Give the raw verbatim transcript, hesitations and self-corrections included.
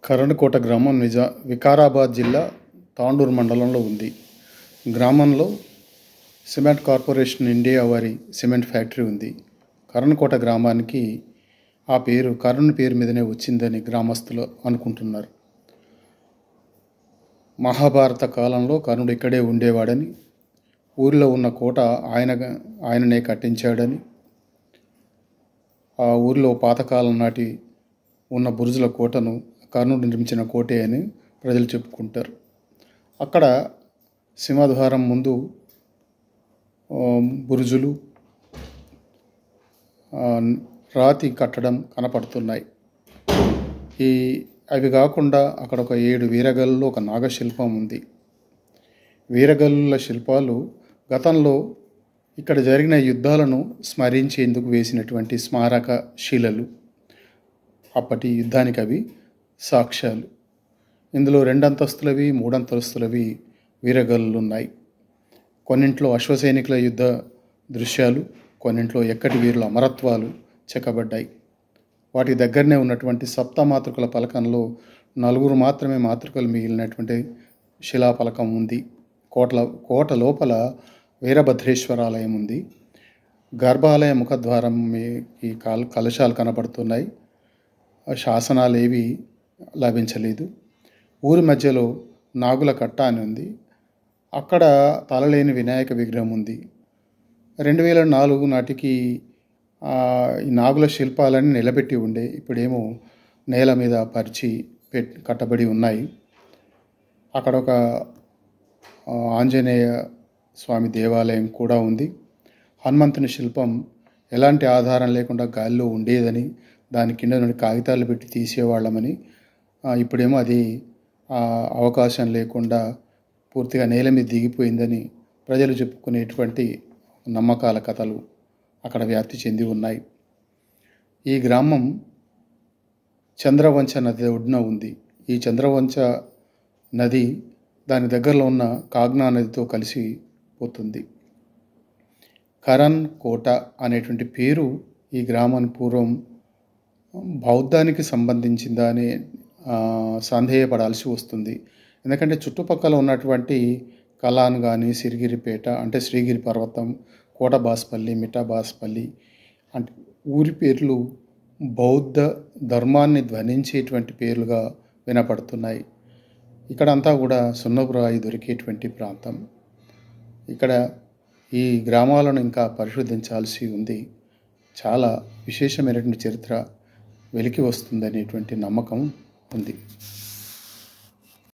కరణకోట గ్రామం నిజా వికారాబాద్ జిల్లా తాండూరు మండలంలో ఉంది. గ్రామంలో సిమెంట్ కార్పొరేషన్ ఇండియా వారి సిమెంట్ ఫ్యాక్టరీ ఉంది. కరణకోట గ్రామానికి ఆ పేరు కరుణ్ పేరు మీదనే వచ్చిందని గ్రామస్తులు అనుకుంటున్నారు. మహాభారత కాలంలో కర్ణుడు ఇక్కడే ఉండేవాడని, ఊరిలో ఉన్న కోట ఆయన ఆయననే కట్టించాడని, ఆ ఊరిలో పాతకాలం నాటి ఉన్న బురుజుల కోటను కర్ణుడు నిర్మించిన కోటే అని ప్రజలు చెప్పుకుంటారు. అక్కడ సింహద్వారం ముందు బురుజులు, రాతి కట్టడం కనపడుతున్నాయి. ఈ అవి కాకుండా అక్కడ ఒక ఏడు వీరగల్లు, ఒక నాగశిల్పం ఉంది. వీరగల్లుల శిల్పాలు గతంలో ఇక్కడ జరిగిన యుద్ధాలను స్మరించేందుకు వేసినటువంటి స్మారక శిలలు. అప్పటి యుద్ధానికి అవి సాక్ష్యాలు. ఇందులో రెండంతస్తులవి, మూడంతస్తులవి వీరగల్లులు ఉన్నాయి. కొన్నింట్లో అశ్వసైనికుల యుద్ధ దృశ్యాలు, కొన్నింట్లో ఎక్కటి వీరుల అమరత్వాలు చెక్కబడ్డాయి. వాటి దగ్గరనే ఉన్నటువంటి సప్తమాతృకల పలకంలో నలుగురు మాత్రమే మాతృకలు మిగిలినటువంటి శిలాపలకం ఉంది. కోటల కోట లోపల వీరభద్రేశ్వరాలయం ఉంది. గర్భాలయ ముఖద్వారం ఈ కాల్ కలశాలు కనబడుతున్నాయి. శాసనాలు ఏవి లభించలేదు. ఊరి మధ్యలో నాగుల కట్ట అని ఉంది. అక్కడ తలలేని వినాయక విగ్రహం ఉంది. రెండు వేల నాలుగు నాటికి ఈ నాగుల శిల్పాలన్నీ నిలబెట్టి ఉండే, ఇప్పుడేమో నేల మీద పరిచి పెట్ కట్టబడి ఉన్నాయి. అక్కడ ఒక ఆంజనేయ స్వామి దేవాలయం కూడా ఉంది. హనుమంతుని శిల్పం ఎలాంటి ఆధారం లేకుండా గాలిలో ఉండేదని, దాని కింద నుండి కాగితాలు పెట్టి తీసేవాళ్ళమని, ఇప్పుడేమో అది అవకాశం లేకుండా పూర్తిగా నేల మీద దిగిపోయిందని ప్రజలు చెప్పుకునేటువంటి నమ్మకాల కథలు అక్కడ వ్యాప్తి చెంది ఉన్నాయి. ఈ గ్రామం చంద్రవంచ నది ఒడ్డున ఉంది. ఈ చంద్రవంచ నది దాని దగ్గరలో ఉన్న కాగ్నా నదితో కలిసి పోతుంది. కరణ్ కోట అనేటువంటి పేరు ఈ గ్రామాన్ని పూర్వం బౌద్ధానికి సంబంధించిందా అని సందేహపడాల్సి వస్తుంది. ఎందుకంటే చుట్టుపక్కల ఉన్నటువంటి కలాన్ కానీ, సిరిగిరిపేట అంటే శ్రీగిరి పర్వతం, కోటబాస్పల్లి, మిఠాబాస్పల్లి అంటే ఊరి పేర్లు బౌద్ధ ధర్మాన్ని ధ్వనించేటువంటి పేర్లుగా వినపడుతున్నాయి. ఇక్కడంతా కూడా సున్నపురాయి దొరికేటువంటి ప్రాంతం. ఇక్కడ ఈ గ్రామాలను ఇంకా పరిశోధించాల్సి ఉంది. చాలా విశేషమైనటువంటి చరిత్ర వెలికి వస్తుందనేటువంటి నమ్మకం ఉంది.